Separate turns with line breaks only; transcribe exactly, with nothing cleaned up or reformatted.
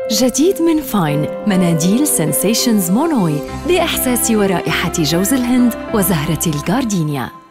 جديد من فاين مناديل سنسيشنز مونوي بإحساس ورائحة جوز الهند وزهرة الجاردينيا.